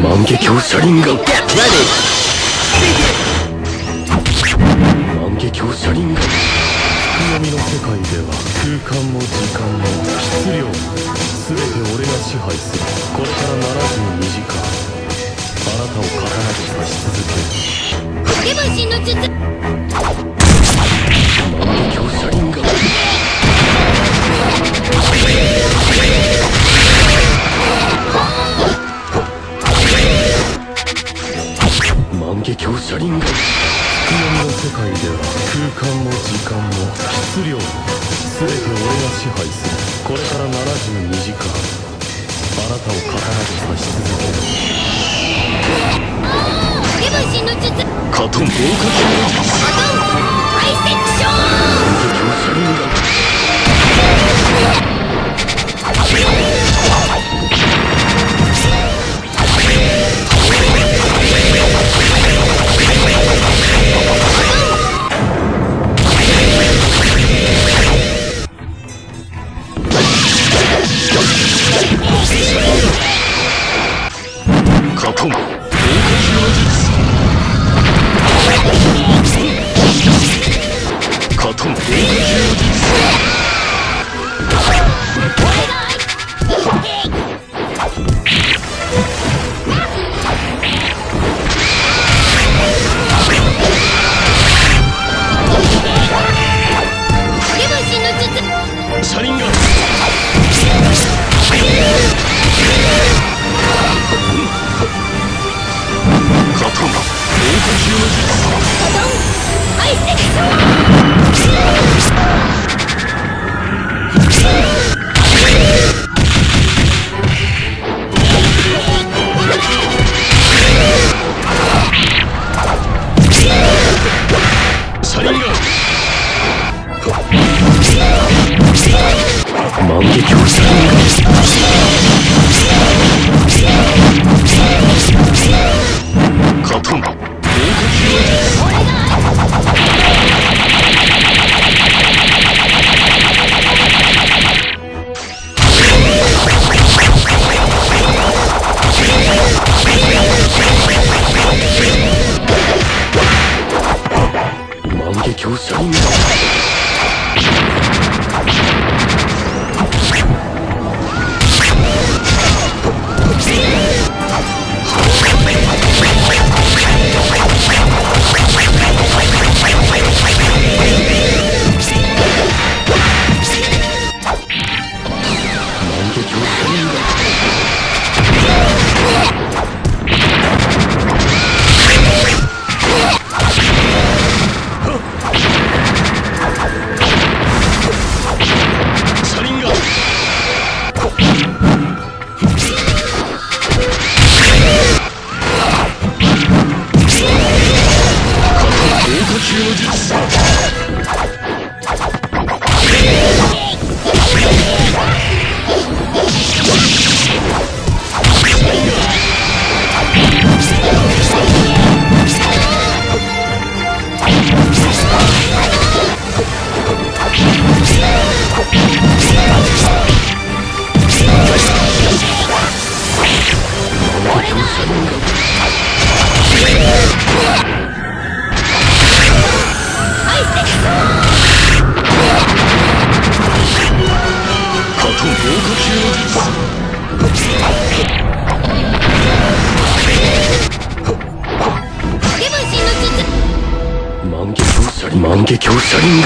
万華鏡車輪が Get ready! 万華鏡車輪が月読みの世界では空間も時間も質量も全て俺が支配する。これから72時間あなたを刀で刺し続ける。 影分身の術。 万華鏡車輪が万華鏡車輪が月読みの世界では空間も時間も質量も全て俺が支配する。これから72時間あなたを刀で刺し続ける。 影分身の術。 カトン防火器の術。 ハイセクション。 万華鏡車輪がカトン防火器の術。カトン防火器の術。車輪がカトン防火器の術。 ハイセクション。車輪が万華鏡車輪がカトン防火器の術。万華鏡車輪が万華鏡車輪が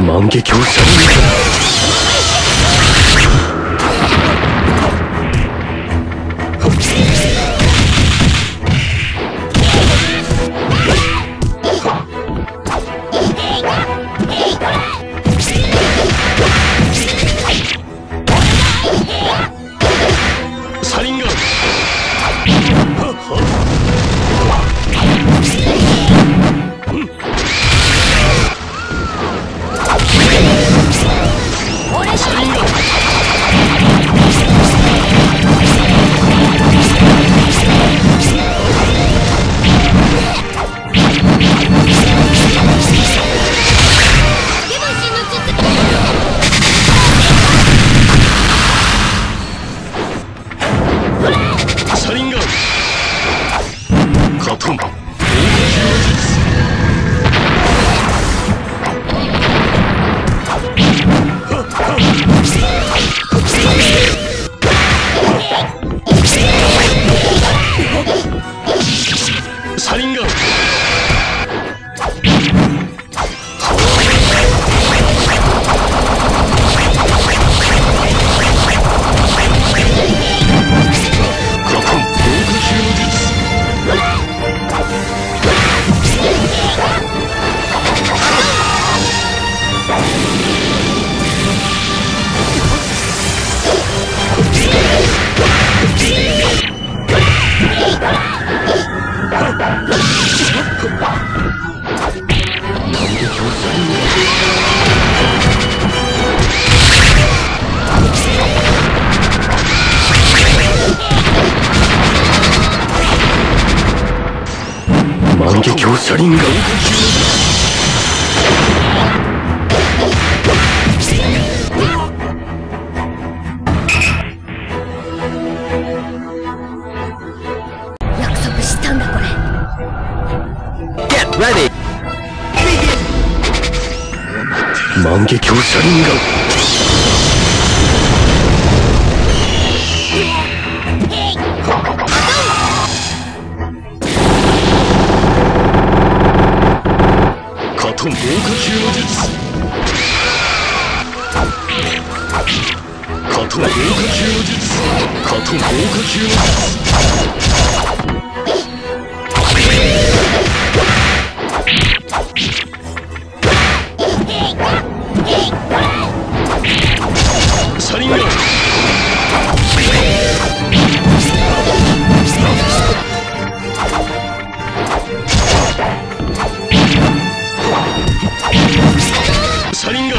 万華鏡車輪車輪ガンカトン車輪ガン万華鏡車輪ガン約束したんだこれ。 Get ready! 万華鏡車輪ガンカトン防火球の術カトン防火球の術カトン防火球の術車輪ガン車輪ガン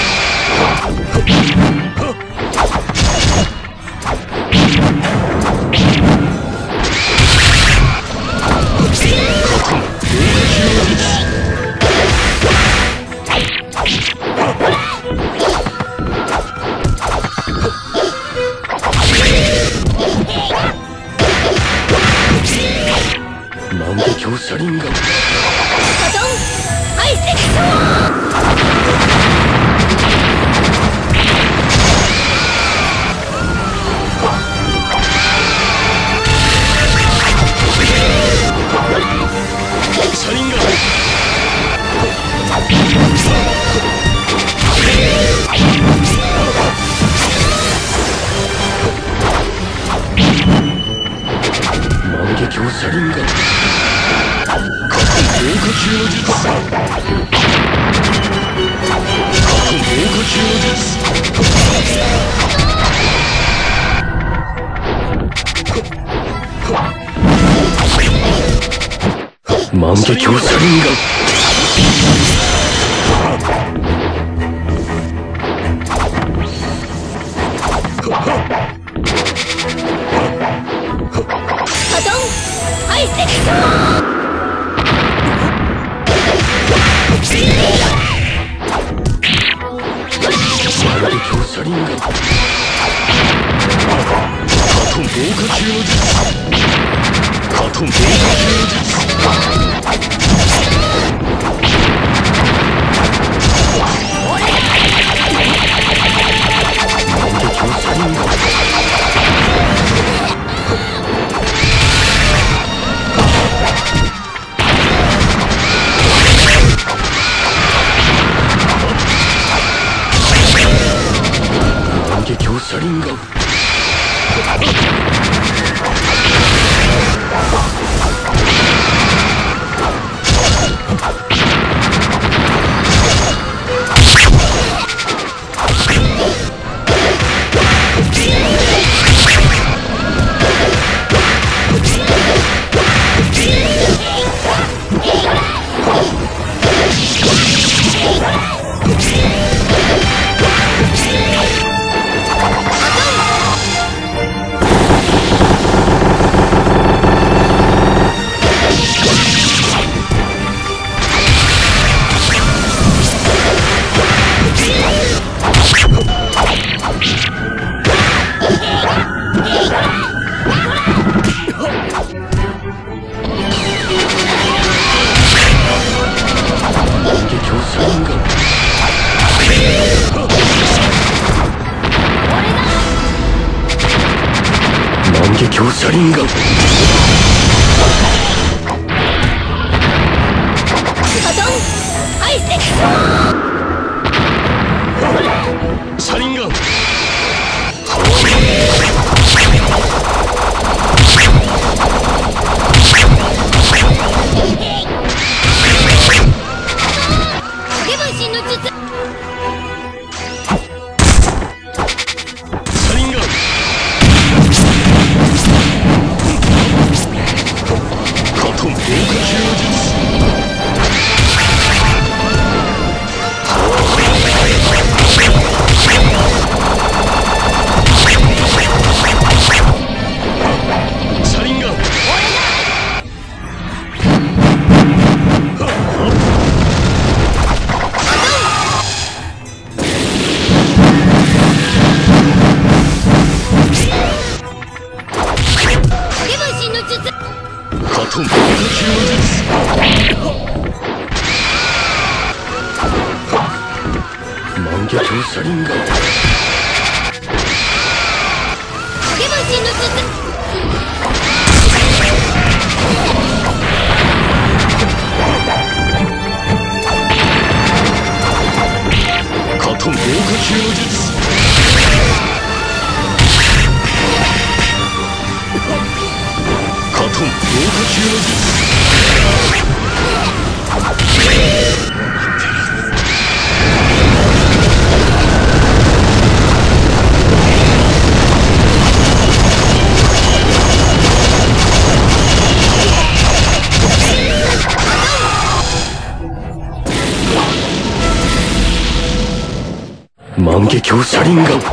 万華鏡車輪ガンカトンハイセクション。 車輪ガン万華鏡車輪ガンカトン防火球の術カトン防火球の術万華鏡車輪ガンカトンハイセクション。 万華鏡車輪ガンカトン防火球の術カトン防火球の術輪眼万華鏡車輪眼カトンハイセクション車輪眼影分身の術車輪眼カトン防火球の術車輪眼影分身の術カトン防火球の術万華鏡車輪眼影分身の術カトン防火球の術カトン防火球の術万華鏡車輪眼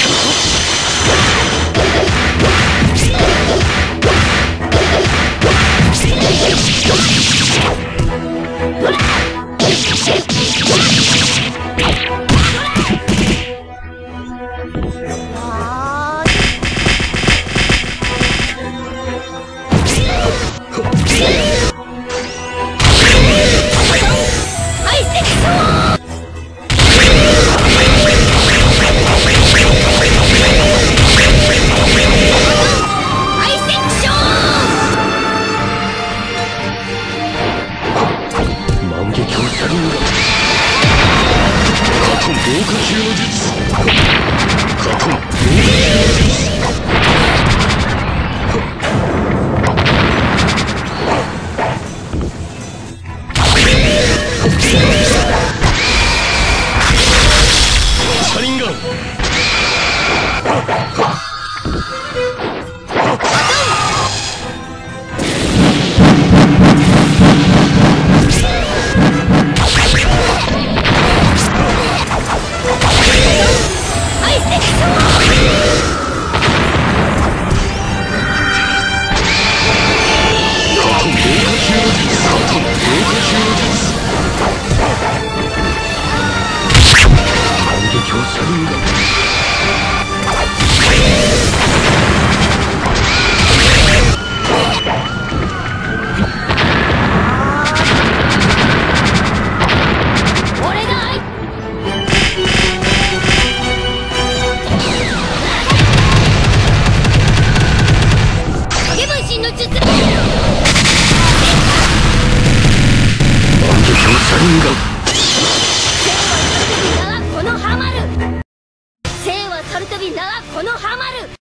ハイセクションハイセクション万華鏡車輪眼カトン防火球の術カトン防火球の術車輪眼ハイセクションカトン防火球の術カトン防火球の術万華鏡車輪眼俺が影分身の術万華鏡車輪眼このハマる生はサルトビ名はこのハマる